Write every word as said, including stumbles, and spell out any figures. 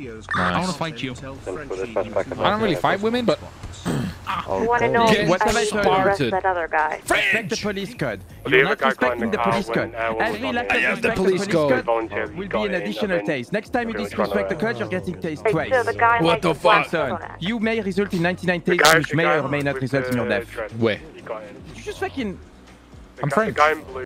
Nice. I want to fight you. I don't really fight women, but... I want to know Get if I should arrest Spartan. that other guy. Respect the police code. You're not respecting the police code. Every lack of I am respect the the police police code. code will be an additional taste. Next time you disrespect the code, you're getting tased Hey, twice. so the guy What has the a black fuck? phone act. You may result in ninety-nine tastes, which may or may not result in your death. Where? You just fucking... I'm French.